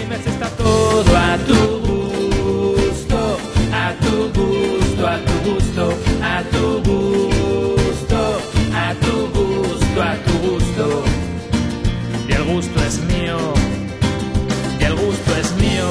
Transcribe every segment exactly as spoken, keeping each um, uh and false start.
Quilmes está todo a tu gusto, a tu gusto, a tu gusto, a tu gusto, a tu gusto, a tu gusto. Y el gusto es mío, y el gusto es mío.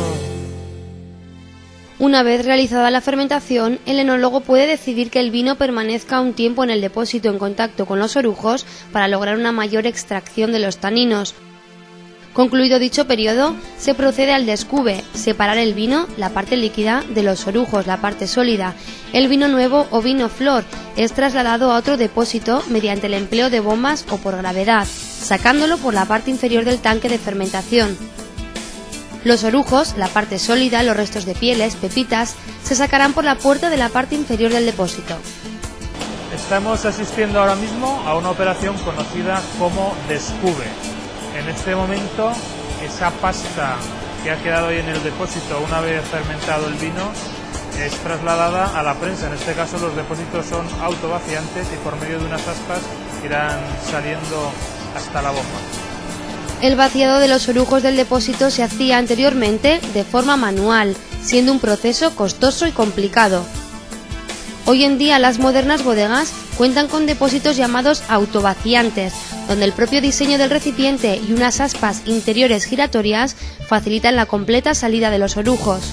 Una vez realizada la fermentación, el enólogo puede decidir que el vino permanezca un tiempo en el depósito en contacto con los orujos para lograr una mayor extracción de los taninos. Concluido dicho periodo, se procede al descube, separar el vino, la parte líquida, de los orujos, la parte sólida. El vino nuevo o vino flor es trasladado a otro depósito mediante el empleo de bombas o por gravedad, sacándolo por la parte inferior del tanque de fermentación. Los orujos, la parte sólida, los restos de pieles, pepitas, se sacarán por la puerta de la parte inferior del depósito. Estamos asistiendo ahora mismo a una operación conocida como descube. En este momento, esa pasta que ha quedado ahí en el depósito una vez fermentado el vino es trasladada a la prensa. En este caso los depósitos son autovaciantes y por medio de unas aspas irán saliendo hasta la bomba. El vaciado de los orujos del depósito se hacía anteriormente de forma manual, siendo un proceso costoso y complicado. Hoy en día las modernas bodegas cuentan con depósitos llamados autovaciantes, donde el propio diseño del recipiente y unas aspas interiores giratorias facilitan la completa salida de los orujos.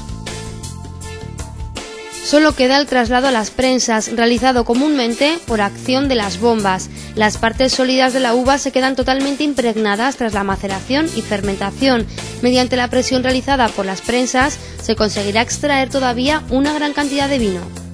Solo queda el traslado a las prensas, realizado comúnmente por acción de las bombas. Las partes sólidas de la uva se quedan totalmente impregnadas tras la maceración y fermentación. Mediante la presión realizada por las prensas se conseguirá extraer todavía una gran cantidad de vino.